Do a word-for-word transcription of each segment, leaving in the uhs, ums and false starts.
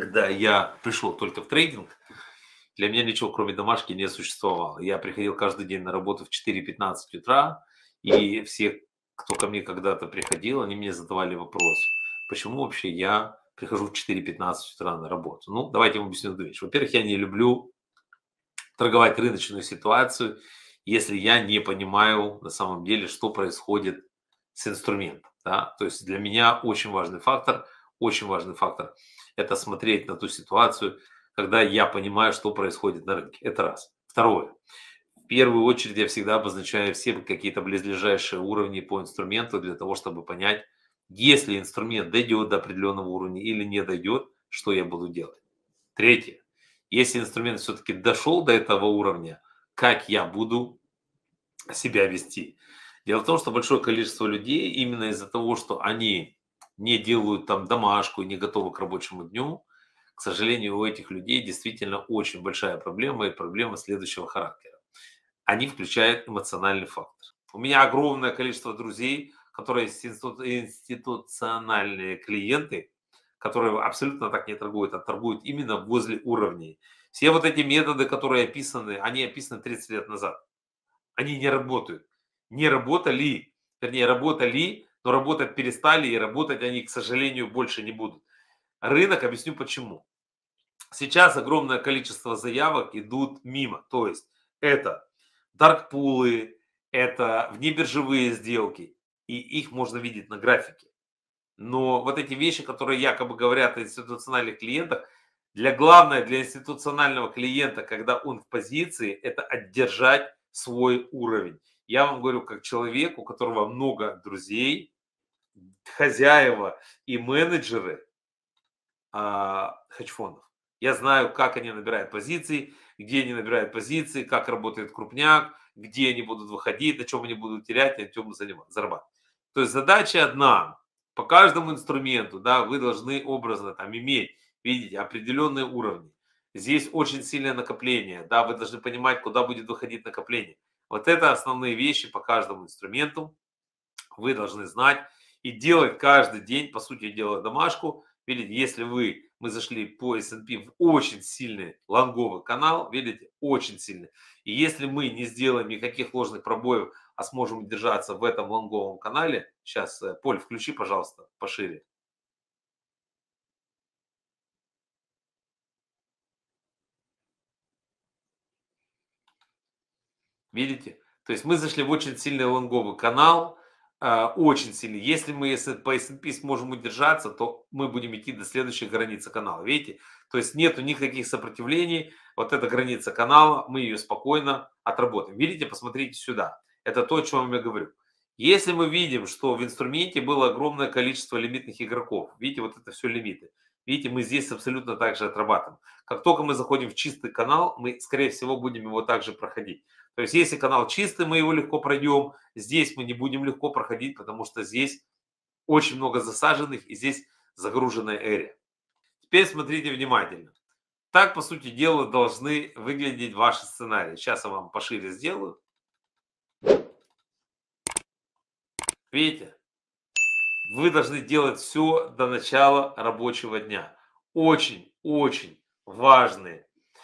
когда я пришел только в трейдинг, для меня ничего, кроме домашки, не существовало. Я приходил каждый день на работу в четыре пятнадцать утра, и все, кто ко мне когда-то приходил, они мне задавали вопрос, почему вообще я прихожу в четыре пятнадцать утра на работу. Ну, давайте я вам объясню одну вещь. Во-первых, я не люблю торговать рыночную ситуацию, если я не понимаю на самом деле, что происходит с инструментом. Да? То есть для меня очень важный фактор, очень важный фактор– это смотреть на ту ситуацию, когда я понимаю, что происходит на рынке. Это раз. Второе. В первую очередь я всегда обозначаю все какие-то близлежащие уровни по инструменту для того, чтобы понять, если инструмент дойдет до определенного уровня или не дойдет, что я буду делать. Третье. Если инструмент все-таки дошел до этого уровня, как я буду себя вести? Дело в том, что большое количество людей именно из-за того, что они не делают там домашку и не готовы к рабочему дню, к сожалению, у этих людей действительно очень большая проблема и проблема следующего характера. Они включают эмоциональный фактор. У меня огромное количество друзей, которые институ- институциональные клиенты, которые абсолютно так не торгуют, а торгуют именно возле уровней. Все вот эти методы, которые описаны, они описаны тридцать лет назад. Они не работают. Не работали, вернее, работали, но работать перестали, и работать они, к сожалению, больше не будут. Рынок, объясню почему. Сейчас огромное количество заявок идут мимо. То есть это даркпулы, это внебиржевые сделки, и их можно видеть на графике. Но вот эти вещи, которые якобы говорят о институциональных клиентах, для главное для институционального клиента, когда он в позиции, это отдержать свой уровень. Я вам говорю, как человек, у которого много друзей, хозяева и менеджеры а, хедж-фондов. Я знаю, как они набирают позиции, где они набирают позиции, как работает крупняк, где они будут выходить, на чем они будут терять, на чем зарабатывать. То есть задача одна. По каждому инструменту, да, вы должны образно там иметь, видите, определенные уровни. Здесь очень сильное накопление, да, вы должны понимать, куда будет выходить накопление. Вот это основные вещи по каждому инструменту вы должны знать и делать каждый день, по сути дела, домашку. Видите, если вы, мы зашли по эс энд пи в очень сильный лонговый канал, видите, очень сильный. И если мы не сделаем никаких ложных пробоев, а сможем держаться в этом лонговом канале, сейчас, э, Поль, включи, пожалуйста, пошире. Видите? То есть мы зашли в очень сильный лонговый канал, а, очень сильный. Если мы если по эс энд пи сможем удержаться, то мы будем идти до следующей границы канала. Видите? То есть нету никаких сопротивлений. Вот эта граница канала, мы ее спокойно отработаем. Видите? Посмотрите сюда. Это то, о чем я говорю. Если мы видим, что в инструменте было огромное количество лимитных игроков, видите, вот это все лимиты. Видите, мы здесь абсолютно так же отрабатываем. Как только мы заходим в чистый канал, мы, скорее всего, будем его также проходить. То есть, если канал чистый, мы его легко пройдем. Здесь мы не будем легко проходить, потому что здесь очень много засаженных и здесь загруженная area. Теперь смотрите внимательно. Так, по сути дела, должны выглядеть ваши сценарии. Сейчас я вам пошире сделаю. Видите? Вы должны делать все до начала рабочего дня. Очень, очень важные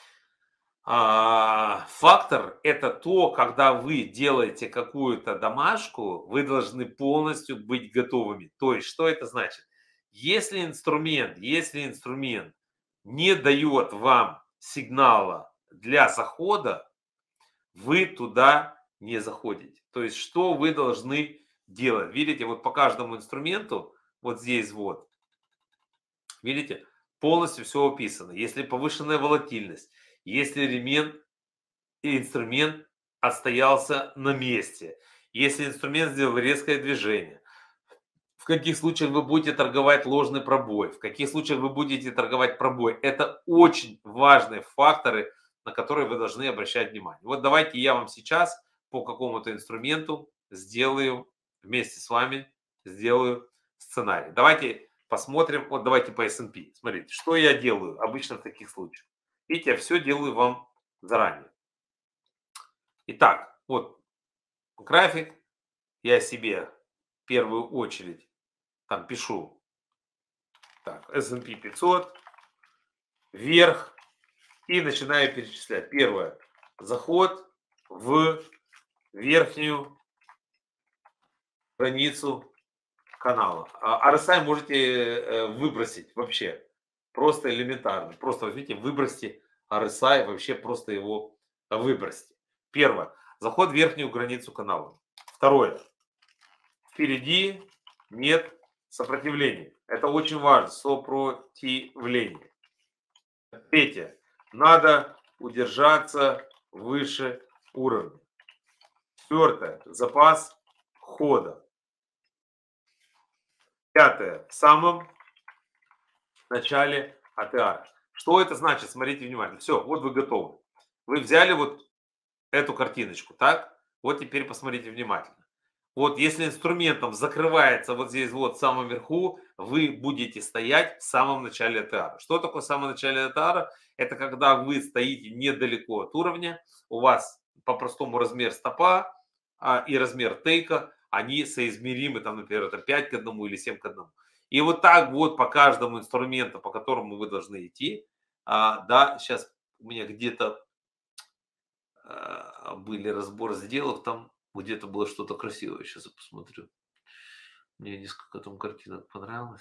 А, фактор– это то, когда вы делаете какую-то домашку, вы должны полностью быть готовыми. То есть, что это значит? Если инструмент, если инструмент не дает вам сигнала для захода, вы туда не заходите. То есть, что вы должны делать? Видите, вот по каждому инструменту, вот здесь вот, видите, полностью все описано. Если повышенная волатильность, если ремень и инструмент отстоялся на месте. Если инструмент сделал резкое движение, в каких случаях вы будете торговать ложный пробой, в каких случаях вы будете торговать пробой. Это очень важные факторы, на которые вы должны обращать внимание. Вот давайте я вам сейчас по какому-то инструменту сделаю вместе с вами сделаю сценарий. Давайте посмотрим, вот давайте по эс энд пи. Смотрите, что я делаю обычно в таких случаях. Видите, я все делаю вам заранее. Итак, вот график. Я себе в первую очередь там пишу так, эс энд пи пятьсот. вверх и начинаю перечислять. Первое. Заход в верхнюю границу канала. А ар эс ай можете выбросить вообще. Просто элементарно. Просто возьмите, выбросьте ар эс ай, вообще просто его выбросьте. Первое. Заход в верхнюю границу канала. Второе. Впереди нет сопротивления. Это очень важно. Сопротивление. Третье. Надо удержаться выше уровня. Четвертое. Запас хода. Пятое. В самом начале эй ти ар. Что это значит? Смотрите внимательно. Все, вот вы готовы. Вы взяли вот эту картиночку, так? Вот теперь посмотрите внимательно. Вот если инструментом закрывается вот здесь вот в самом верху, вы будете стоять в самом начале эй ти ар. Что такое в самом начале эй ти ар? Это когда вы стоите недалеко от уровня, у вас по-простому размер стопа а, и размер тейка, они соизмеримы, там, например, это пять к одному или семь к одному. И вот так вот по каждому инструменту, по которому вы должны идти, а, да, сейчас у меня где-то а, были разбор сделок, там где-то было что-то красивое, сейчас я посмотрю. Мне несколько там картинок понравилось.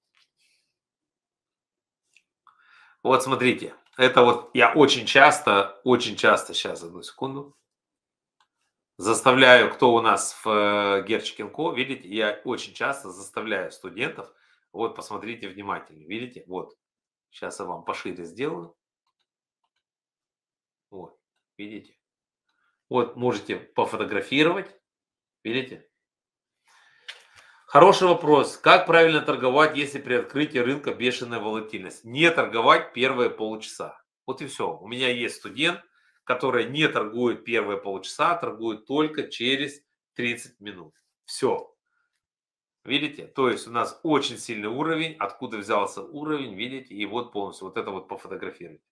Вот смотрите, это вот я очень часто, очень часто, сейчас, одну секунду, заставляю, кто у нас в Герчик энд Ко, видите, я очень часто заставляю студентов, вот посмотрите внимательно, видите, вот, сейчас я вам пошире сделаю, вот, видите, вот можете пофотографировать, видите. Хороший вопрос. Как правильно торговать, если при открытии рынка бешеная волатильность? Не торговать первые полчаса. Вот и все. У меня есть студент, который не торгует первые полчаса, а торгует только через тридцать минут. Все. Видите? То есть у нас очень сильный уровень. Откуда взялся уровень, видите? И вот полностью вот это вот пофотографировать.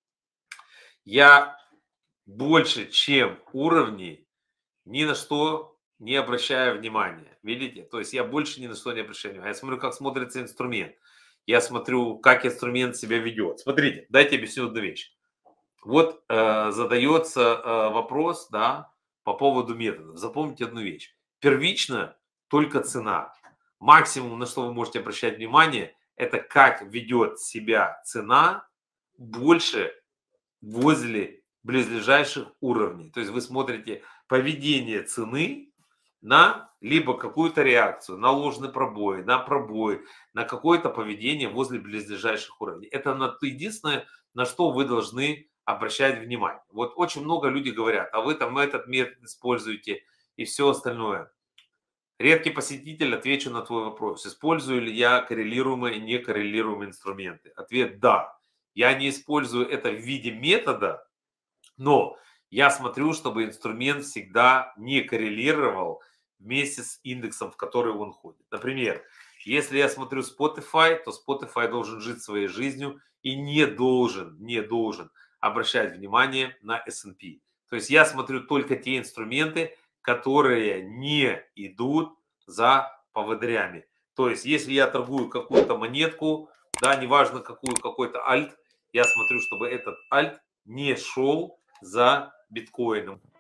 Я больше, чем уровни, ни на что не обращаю внимания. Видите? То есть я больше ни на что не обращаю внимания. Я смотрю, как смотрится инструмент. Я смотрю, как инструмент себя ведет. Смотрите, дайте объясню одну вещь. Вот э, задается э, вопрос, да, по поводу методов. Запомните одну вещь. Первично только цена. Максимум, на что вы можете обращать внимание, это как ведет себя цена больше возле близлежащих уровней. То есть вы смотрите поведение цены на либо какую-то реакцию, на ложный пробой, на пробой, на какое-то поведение возле близлежащих уровней. Это на то единственное, на что вы должны обращать внимание. Вот очень много людей говорят, а вы там этот метод используете и все остальное. Редкий посетитель, отвечу на твой вопрос. Использую ли я коррелируемые и некоррелируемые инструменты? Ответ – да. Я не использую это в виде метода, но я смотрю, чтобы инструмент всегда не коррелировал вместе с индексом, в который он ходит. Например, если я смотрю Spotify, то Spotify должен жить своей жизнью и не должен, не должен обращать внимание на эс энд пи. То есть я смотрю только те инструменты, которые не идут за поводырями. То есть если я торгую какую-то монетку, да, неважно какую, какой-то альт, я смотрю, чтобы этот альт не шел за биткоином.